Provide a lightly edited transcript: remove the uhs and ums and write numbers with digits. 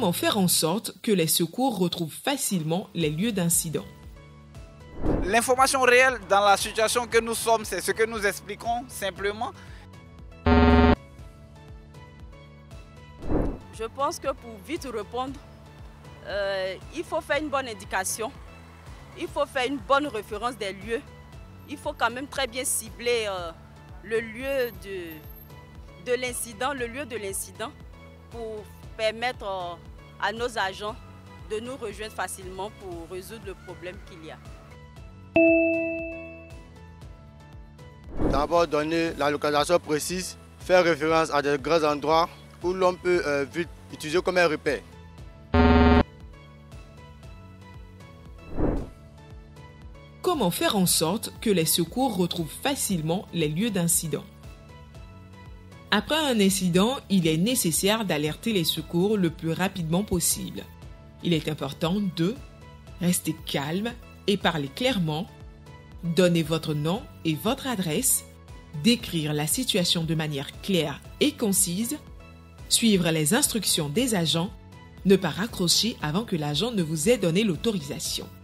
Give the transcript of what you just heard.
Comment faire en sorte que les secours retrouvent facilement les lieux d'incident? L'information réelle dans la situation que nous sommes, c'est ce que nous expliquons simplement. Je pense que pour vite répondre, il faut faire une bonne indication, il faut faire une bonne référence des lieux, il faut quand même très bien cibler le lieu de l'incident, pour permettre à nos agents de nous rejoindre facilement pour résoudre le problème qu'il y a. D'abord, donner la localisation précise, faire référence à des grands endroits où l'on peut vite utiliser comme un repère. Comment faire en sorte que les secours retrouvent facilement les lieux d'incident? Après un incident, il est nécessaire d'alerter les secours le plus rapidement possible. Il est important de rester calme et parler clairement, donner votre nom et votre adresse, décrire la situation de manière claire et concise, suivre les instructions des agents, ne pas raccrocher avant que l'agent ne vous ait donné l'autorisation.